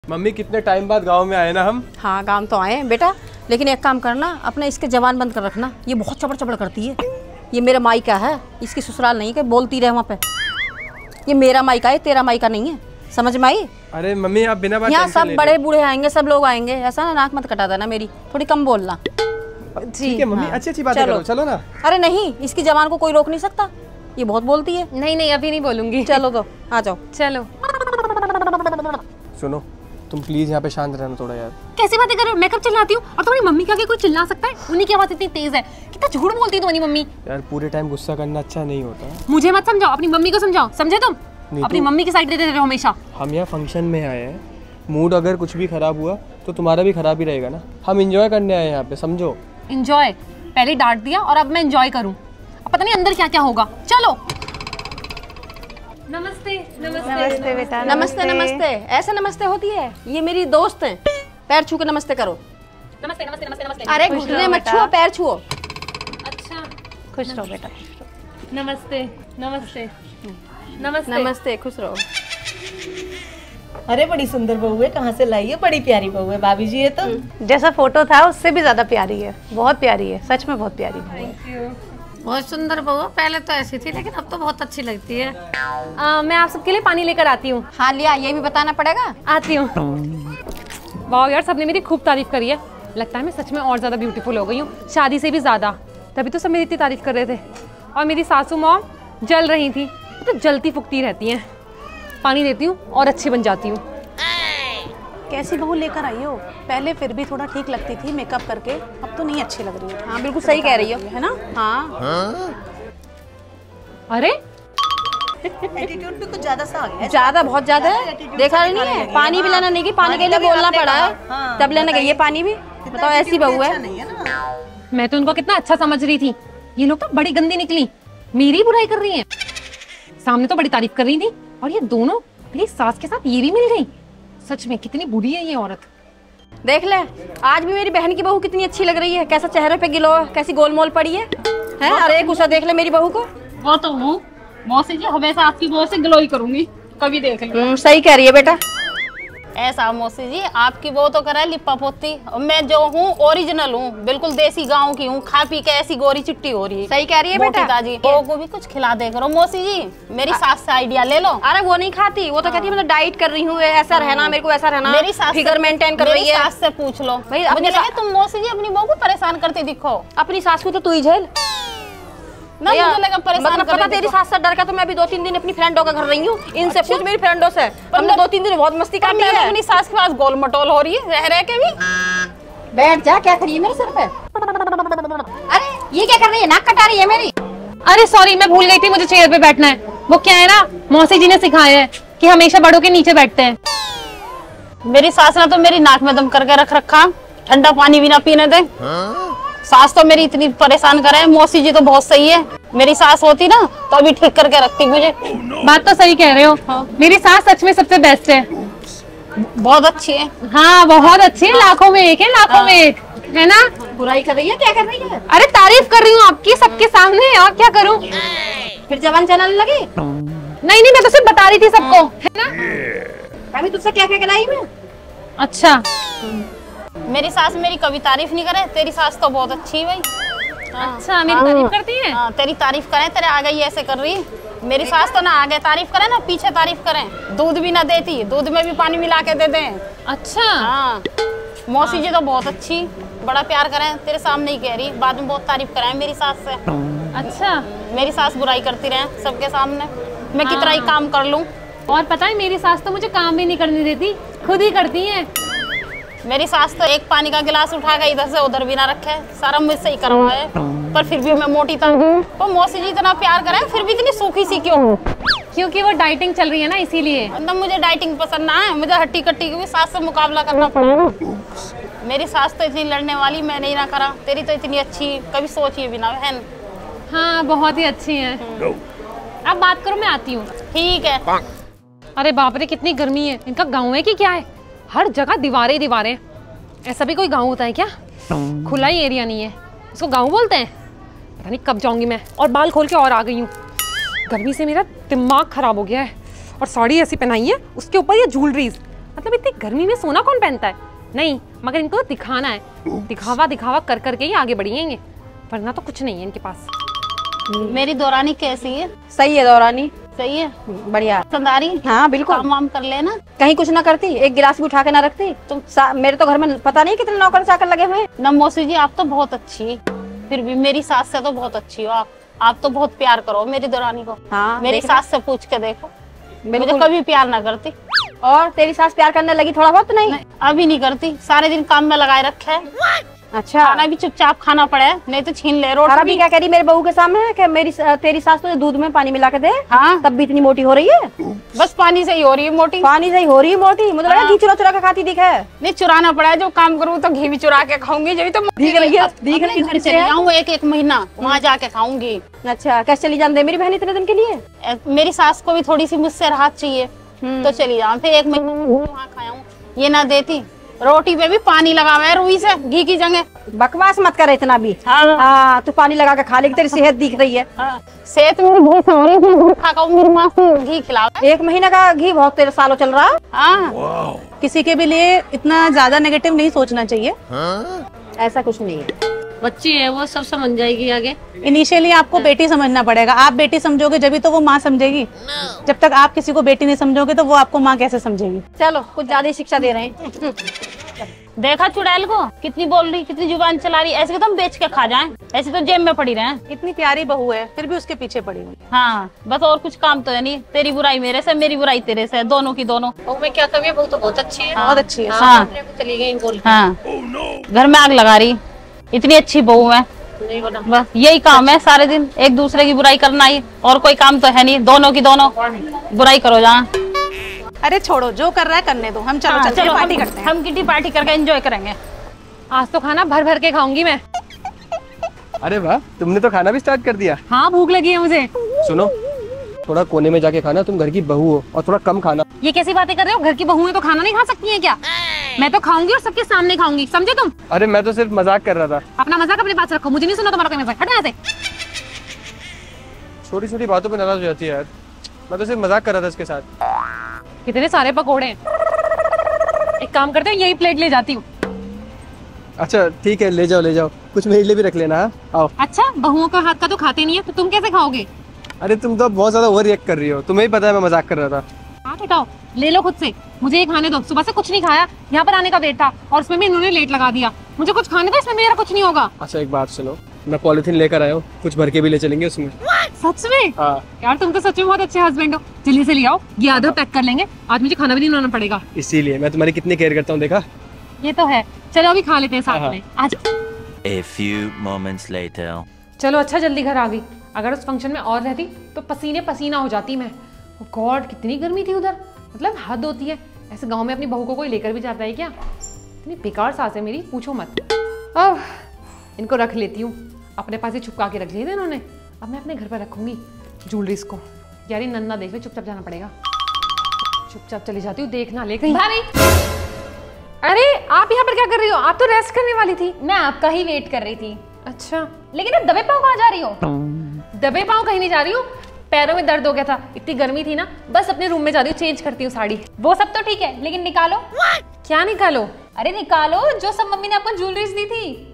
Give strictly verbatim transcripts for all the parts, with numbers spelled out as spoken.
Mummy कितने time बाद गांव में आए ना हम। हाँ गांव तो आए हैं बेटा, लेकिन एक काम करना, अपने इसके जवान बंद कर रखना। ये बहुत चबड़ चबड़ करती है। ये मेरा मायका है, इसकी ससुराल नहीं है, बोलती रहे वहाँ पे। ये मेरा मायका है, तेरा मायका नहीं है, समझ में आई? अरे मम्मी आप बिना बात यहाँ सब बड़े बूढ़े आएंगे, सब लोग आएंगे, ऐसा ना नाक मत कटा देना मेरी, थोड़ी कम बोलना। ठीक है मम्मी, अच्छी अच्छी बातें करो, चलो ना। अरे नहीं, इसकी जवान को कोई रोक नहीं सकता, ये बहुत बोलती है। नहीं नहीं अभी नहीं बोलूंगी। चलो तो आ जाओ। चलो सुनो, तुम प्लीज यहाँ पे शांत रहना थोड़ा यार। कैसी बातें कर रहे हो? मैं कब चिल्लाती हूँ? और तुम्हारी मम्मी के आगे कोई चिल्ला सकता है? उन्हीं की आवाज इतनी तेज है, कितना झूठ बोलती है तुम्हारी मम्मी। यार पूरे टाइम गुस्सा करना अच्छा नहीं होता। मुझे मत समझाओ, अपनी मम्मी को समझाओ, समझे तुम? अपनी तो, मम्मी की साइड देते रहो हमेशा। हम यहाँ फंक्शन में आए हैं, मूड अगर कुछ भी खराब हुआ तो तुम्हारा भी खराब ही रहेगा ना। हम इंजॉय करने आए हैं यहाँ पे, समझो। इंजॉय? पहले डांट दिया और अब मैं इंजॉय करूँ? अब पता नहीं अंदर क्या क्या होगा। चलो। नमस्ते नमस्ते नमस्ते बेटा। नमस्ते नमस्ते, ऐसे नमस्ते होती है? ये मेरी दोस्त है, पैर छू के नमस्ते करो। नमस्ते नमस्ते नमस्ते नमस्ते। अरे घुटने मत छुओ, पैर छुओ। अच्छा खुश रहो बेटा। नमस्ते नमस्ते नमस्ते नमस्ते, खुश रहो। अरे बड़ी सुंदर बहू है, कहाँ से लाई है? बड़ी प्यारी बहू है भाभी जी। ये तो जैसा फोटो था उससे भी ज्यादा प्यारी है, बहुत प्यारी है, सच में बहुत प्यारी बहू है। बहुत सुंदर बहू, पहले तो ऐसी थी लेकिन अब तो बहुत अच्छी लगती है। आ, मैं आप सबके लिए पानी लेकर आती हूँ। हाँ लिया, ये भी बताना पड़ेगा। आती हूँ। वाह यार, सबने मेरी खूब तारीफ करी है। लगता है मैं सच में और ज्यादा ब्यूटीफुल हो गई हूँ, शादी से भी ज्यादा। तभी तो सब मेरी इतनी तारीफ कर रहे थे। और मेरी सासू मॉम जल रही थी, तो जलती फुकती रहती हैं। पानी देती हूँ और अच्छी बन जाती हूँ। कैसी बहू लेकर आई हो? पहले फिर भी थोड़ा ठीक लगती थी मेकअप करके, अब तो नहीं अच्छी लग रही है। हाँ बिल्कुल सही कह रही हो, है ना? हाँ। अरे एटीट्यूड भी कुछ ज्यादा सा आ गया है। ज्यादा, बहुत ज्यादा है। देखा नहीं है, पानी भी लेना नहीं की, पानी के लिए बोलना पड़ा है, तब लेने गई है पानी भी। बताओ ऐसी बहू है। मैं तो उनको कितना अच्छा समझ रही थी, ये लोग तो बड़ी गंदी निकली, मेरी बुराई कर रही हैं। सामने तो बड़ी तारीफ कर रही थी, और ये दोनों मेरी सास के साथ ये भी मिल गई। सच में कितनी बुरी है ये औरत। देख ले, आज भी मेरी बहन की बहू कितनी अच्छी लग रही है, कैसा चेहरे पे गिलो है, कैसी गोलमोल पड़ी है, हैं? अरे गुस्सा देख ले मेरी बहू को। वो तो हूँ मौसी जी, हमेशा आपकी बहू से ग्लो ही करूंगी, कभी देख लो। सही कह रही है बेटा। ऐसा मौसी जी, आपकी वो तो करे लिप्पा पोती, मैं जो हूँ ओरिजिनल हूँ, बिल्कुल देसी गांव की हूँ। खा पी के ऐसी गोरी चिट्टी हो रही है। सही कह रही है बेटा जी। बहू को भी कुछ खिला दे करो मौसी जी, मेरी सास से आइडिया ले लो। अरे वो नहीं खाती, वो तो कहती है मैं तो डाइट कर रही हूँ, ऐसा रहना, मेरे को ऐसा रहना। मेरी सास फिगर मेंटेन कर रही है। सास से पूछ लो भाई। मुझे लगे तुम मौसी जी अपनी बहू को परेशान करती दिखो। अपनी सास को तो तू ही झेल ना, मुझे लगा परेशान मतलब पता तेरी सास से डर का तो मैं अभी दो तीन दिन अपनी फ्रेंडों का घर रही हूँ। इनसे पूछ, मेरी फ्रेंडों से, हमने दो तीन दिन बहुत मस्ती काटी है। अपनी सास के पास गोल मटोल हो रही है रह रह के भी। बैठ जा, क्या करिए मेरे सर पे? अरे ये क्या कर रही है, नाक कटा रही है मेरी। अरे सॉरी, मैं भूल गई थी मुझे चेयर पे बैठना है। वो क्या है ना, मौसी जी ने सिखाया है कि हमेशा बड़ों के नीचे बैठते हैं। मेरी सास ने तो मेरी नाक में दम करके रख रखा, ठंडा पानी भी ना पीने दे। सास तो मेरी इतनी परेशान करे। मौसी जी तो बहुत सही है, मेरी सास होती ना तो अभी ठीक करके रखती मुझे। बात तो सही कह रहे हो। हाँ। मेरी सास सच में सबसे बेस्ट है, बहुत अच्छी है। हाँ बहुत अच्छी है, लाखों में एक है, लाखों हाँ। में एक है ना। बुराई कर रही है, क्या कर रही है? अरे तारीफ कर रही हूँ आपकी सबके सामने, और क्या करूँ? फिर जवान चलाने लगी? नहीं नहीं, मैं तो सिर्फ बता रही थी सबको, है ना। अभी तुझसे क्या क्या कराई मैं? अच्छा, मेरी सास मेरी कभी तारीफ नहीं करे, तेरी सास तो बहुत अच्छी है भाई। हाँ। अच्छा, मेरी तारीफ करती है? हाँ, तेरी तारीफ करें, तेरे आगे ही ऐसे कर रही। मेरी सास तो ना आगे तारीफ करे ना पीछे तारीफ करें। दूध भी ना देती, दूध में भी पानी मिला के दे दें। अच्छा हाँ, मौसी जी तो बहुत अच्छी, बड़ा प्यार करें, तेरे सामने ही कह रही, बाद में बहुत तारीफ कराएं मेरी सास से। अच्छा, मेरी सास बुराई करती रहे सबके सामने, मैं हाँ। कितना ही काम कर लूं। और पता है मेरी सास तो मुझे काम भी नहीं करने देती, खुद ही करती है। मेरी सास तो एक पानी का गिलास उठा के इधर से उधर भी ना रखे, सारा मुझसे ही करवाए, पर फिर भी मैं मोटी था। तो मौसी जी इतना प्यार करें फिर भी इतनी सूखी सी क्यों हूँ? क्योंकि वो डाइटिंग चल रही है ना, इसीलिए। मतलब मुझे डाइटिंग पसंद ना है, मुझे हट्टी कट्टी की भी सास से मुकाबला करना पड़ेगा। मेरी सास तो इतनी लड़ने वाली, मैं नहीं ना करा। तेरी तो इतनी अच्छी, कभी सोचिए भी ना है। हाँ बहुत ही अच्छी है। अब बात करो, मैं आती हूँ। ठीक है। अरे बाप रे, कितनी गर्मी है। इनका गाँव है कि क्या है? हर जगह दीवारें दीवारें। ऐसा भी कोई गांव होता है क्या? खुला ही एरिया नहीं है, इसको गांव बोलते हैं? पता नहीं कब जाऊंगी मैं। और बाल खोल के और आ गई हूँ, गर्मी से मेरा दिमाग खराब हो गया है। और साड़ी ऐसी पहनाई है, उसके ऊपर ये ज्वेलरीज, मतलब इतनी गर्मी में सोना कौन पहनता है? नहीं, मगर इनको तो दिखाना है, दिखावा दिखावा कर करके ही आगे बढ़ेंगे, वरना तो कुछ नहीं है इनके पास। मेरी दौरानी कैसी है? सही है दौरानी, सही है, बढ़िया। पसंद आ रही? हाँ बिल्कुल। काम वाम कर लेना। कहीं कुछ ना करती, एक गिलास भी उठा के ना रखती तुम। मेरे तो घर में पता नहीं कितने नौकर चाकर लगे हुए हैं। न मौसी जी, आप तो बहुत अच्छी, फिर भी मेरी सास से तो बहुत अच्छी हो आप। आप तो बहुत प्यार करो मेरी दौरानी को। हाँ, मेरी सास से पूछ के देखो, मुझे बिल्कुल। कभी प्यार ना करती। और तेरी सास प्यार करने लगी थोड़ा बहुत? नहीं, नहीं, अभी नहीं करती, सारे दिन काम में लगाए रखे है। अच्छा, खाना भी चुपचाप खाना पड़े, नहीं तो छीन ले। रोटी भी क्या कह रही मेरे बहू के सामने कि मेरी तेरी सास तो दूध में पानी मिला के दे, हाँ, तब भी इतनी मोटी हो रही है। बस पानी से ही हो रही है मोटी। पानी से ही हो रही है मोटी? मुझे लगा घी चुरा चुरा के खाती दिखा है। नहीं, चुराना पड़ा है, जो काम करूँ तो घी भी चुरा के खाऊंगी, जब तो दिख रही है, दिख रही घर चली जाऊँ एक एक महीना, वहाँ जाके खाऊंगी। अच्छा, कैसे चली जान दे मेरी बहन इतने दिन के लिए? मेरी सास को भी थोड़ी सी मुझसे राहत चाहिए, तो चली जाऊँ, फिर एक महीने वहाँ खाऊँ। ये ना देती, रोटी पे भी पानी लगा हुआ है रुई से, घी की जगह। बकवास मत कर इतना भी। हाँ, हाँ, तू पानी लगा के खा लेगी, तेरी सेहत दिख रही है। हाँ, सेहत मेरी बहुत हो रही है, खा खाऊं, मेरी माँ से घी खिलाओ। एक महीने का घी बहुत तेरे सालों चल रहा है। हाँ, किसी के भी लिए इतना ज्यादा नेगेटिव नहीं सोचना चाहिए। ऐसा कुछ नहीं है, बच्ची है वो, सब समझ जाएगी आगे। इनिशियली आपको बेटी समझना पड़ेगा। आप बेटी समझोगे जब तो वो माँ समझेगी। जब तक आप किसी को बेटी नहीं समझोगे तो वो आपको माँ कैसे समझेगी? चलो कुछ ज्यादा ही शिक्षा दे रहे हैं। देखा चुड़ैल को कितनी बोल रही, कितनी जुबान चला रही। ऐसे तो हम बेच के खा जाएं, ऐसे तो जेब में पड़ी रहे। इतनी प्यारी बहू है, फिर भी उसके पीछे पड़ी हुई। हाँ, बस और कुछ काम तो है नहीं। तेरी बुराई मेरे से, मेरी बुराई तेरे से, दोनों की दोनों। बहू में क्या कमी है? बहू तो बहुत अच्छी है। बहुत अच्छी है। हाँ, चली गई बोल के। हाँ, घर में आग लगा रही, इतनी अच्छी बहू है। नहीं बना। बस यही काम है, सारे दिन एक दूसरे की बुराई करना ही, और कोई काम तो है नहीं। दोनों की दोनों बुराई करो जहाँ। अरे छोड़ो, जो कर रहा है करने दो। हम चलो हाँ, चलते हैं, चलो पार्टी हम, करते हैं। हम किटी पार्टी करके एंजॉय करेंगे। आज तो खाना भर भर के खाऊंगी मैं। अरे वाह, तुमने तो खाना भी स्टार्ट कर दिया। हाँ, भूख लगी है मुझे। सुनो, थोड़ा कोने में जाके खाना, तुम घर की बहू हो, और थोड़ा कम खाना। ये कैसी बातें कर रहे हो? घर की बहू है तो खाना नहीं खा सकती है क्या? मैं तो खाऊंगी और सबके सामने खाऊंगी, समझे तुम? अरे मैं तो सिर्फ मजाक कर रहा था। अपना मजाक अपने पास रखो, मुझे नहीं सुना तुम्हारा कोई मजाक। हटो यहाँ से। छोटी छोटी बातों पे नाराज हो जाती है यार। मैं तो सिर्फ मजाक कर रहा था इसके साथ। कितने सारे पकोड़े हैं। एक काम करते हो, यही प्लेट ले जाती हूँ। अच्छा ठीक है, ले जाओ ले जाओ, कुछ मेरे लिए भी रख लेना। हाँ? आओ। अच्छा, बहुओं का हाथ का तो खाते नहीं है, तो तुम कैसे खाओगे? अरे तुम तो बहुत ज्यादा ओवर रिएक्ट कर रही हो, तुम्हें ही पता है मैं मजाक कर रहा था। हाथ उठाओ, ले लो खुद से, मुझे ये खाने दो। सुबह से कुछ नहीं खाया, यहाँ पर आने का वेट था और उसमें भी इन्होंने लेट लगा दिया। मुझे कुछ खाने दो, इसमें मेरा कुछ नहीं होगा। अच्छा एक बात सुनो, मैं पॉलिथीन लेकर आया हूँ, कुछ भर के भी ले चलेंगे उसमें। सच में? हाँ। यार तुम तो सच में बहुत अच्छे हस्बैंड हो। जल्दी से ले आओ, ये आधा पैक कर लेंगे। आज मुझे खाना भी नहीं बनाना पड़ेगा। इसीलिए मैं तुम्हारी कितनी केयर करता हूँ, देखा? ये तो है। चलो अभी खा लेते हैं साथ में। आज A few moments later. चलो अच्छा, जल्दी घर आ गई। अगर उस फंक्शन में और रहती तो पसीने पसीना हो जाती मैं। ओ गॉड, कितनी गर्मी थी उधर, मतलब हद होती है। ऐसे गांव में अपनी बहू को कोई लेकर भी जाता है क्या? इतनी बेकार सास है मेरी, पूछो मत। अब इनको रख लेती हूँ, अपने पास ही छुपका के रख लिए थे इन्होंने। अब मैं अपने घर पर रखूंगी ज्वेलरीज को। यार ये नन्ना देख ले, चुपचाप जाना पड़ेगा। चुपचाप चली जाती हूँ, देखना ले कहीं। भाभी, अरे आप यहाँ पर क्या कर रही हो? आप तो रेस्ट करने वाली थी। मैं आपका ही वेट कर रही थी। अच्छा, लेकिन अब दबे पाँव कहाँ जा रही हो? दबे पाँव कहीं नहीं जा रही हूँ, पैरों में दर्द हो गया था, इतनी गर्मी थी ना, बस अपने रूम में जा रही हूँ, चेंज करती हूँ साड़ी। वो सब तो ठीक है, लेकिन निकालो। क्या निकालो? अरे निकालो, जो सब मम्मी ने आपको ज्वेलरीज दी थी।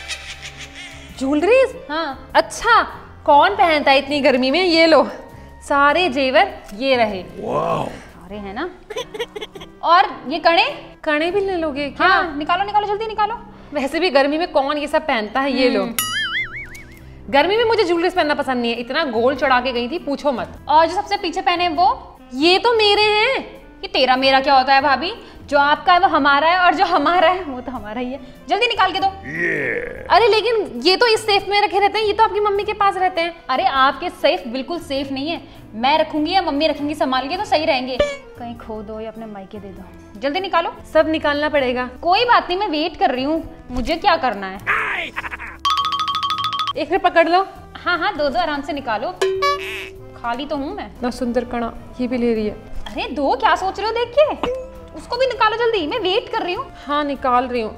ज्वेलरीज? हाँ। अच्छा, कौन पहनता है इतनी गर्मी में? ये लो सारे जेवर, ये रहे। अरे है ना। और ये कड़े? कड़े भी ले लोगे क्या? हाँ, निकालो निकालो, जल्दी निकालो। वैसे भी गर्मी में कौन ये सब पहनता है, ये लो। गर्मी में मुझे ज्वेलरीज पहनना पसंद नहीं है, इतना गोल्ड चढ़ा के गई थी, पूछो मत। और जो सबसे पीछे पहने हैं वो? ये तो मेरे हैं। ये तेरा मेरा क्या होता है भाभी? जो आपका है वो हमारा है, और जो हमारा है वो तो हमारा ही है। जल्दी निकाल के दो। yeah. अरे लेकिन ये तो इस सेफ में रखे रहते हैं, ये तो आपकी मम्मी के पास रहते हैं। अरे आपके सेफ बिल्कुल सेफ नहीं है। मैं रखूंगी या मम्मी रखेंगी संभाल के तो सही रहेंगे। कहीं खो दो या अपने मायके दे दो। जल्दी निकालो। सब निकालना पड़ेगा। कोई बात नहीं, मैं वेट कर रही हूँ, मुझे क्या करना है। एक मिनट पकड़ लो। हाँ हाँ, दो दो आराम से निकालो, खाली तो हूँ मैं। ना सुंदर कणा, ये भी ले रही है। अरे दो, क्या सोच रहे हो? देख के उसको भी निकालो जल्दी, मैं वेट कर रही हूँ। हाँ निकाल रही हूँ।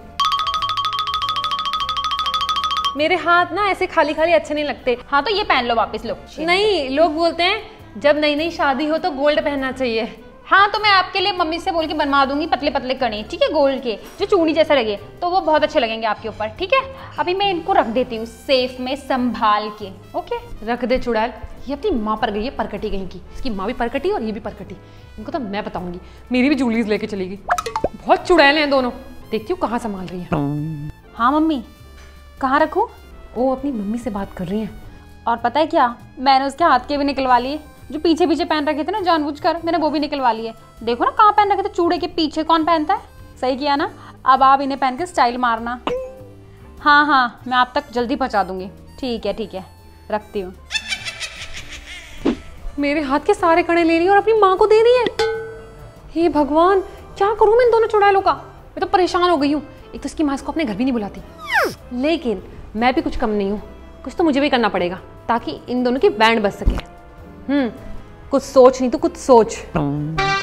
मेरे हाथ ना ऐसे खाली खाली अच्छे नहीं लगते। हाँ तो ये पहन लो वापस। लो नहीं, लोग बोलते हैं जब नई नई शादी हो तो गोल्ड पहनना चाहिए। हाँ तो मैं आपके लिए मम्मी से बोल के बनवा दूंगी पतले पतले कणे, ठीक है, गोल्ड के जो चूड़ी जैसे लगे, तो वो बहुत अच्छे लगेंगे आपके ऊपर, ठीक है। अभी मैं इनको रख देती हूँ सेफ में संभाल के। ओके रख दे चुड़ैल, ये अपनी माँ पर गई है परकटी कहीं की। इसकी माँ भी परकटी और ये भी परकटी, इनको तो मैं बताऊंगी। मेरी भी जूलीज लेके चलेगी। बहुत चुड़ैल हैं दोनों, देखती हूँ कहाँ संभाल रही है। हाँ मम्मी, कहाँ रखूँ? वो अपनी मम्मी से बात कर रही हैं। और पता है क्या, मैंने उसके हाथ के भी निकलवा लिए, जो पीछे पीछे पहन रखे थे ना जानबूझकर, मैंने वो भी निकलवा लिए। देखो ना कहाँ पहन रखे थे, चूड़े के पीछे कौन पहनता है। सही किया ना। अब आप इन्हें पहन के स्टाइल मारना। हाँ हाँ मैं आप तक जल्दी पहुँचा दूंगी। ठीक है ठीक है, रखती हूँ। मेरे हाथ के सारे कड़े ले रही है और अपनी माँ को दे रही है। हे भगवान, क्या करूँ मैं इन दोनों चुड़ैलों का। मैं तो परेशान हो गई हूँ। एक तो इसकी माँ इसको अपने घर भी नहीं बुलाती, लेकिन मैं भी कुछ कम नहीं हूँ। कुछ तो मुझे भी करना पड़ेगा ताकि इन दोनों की बैंड बज सके। हम्म कुछ सोच नहीं तो कुछ सोच।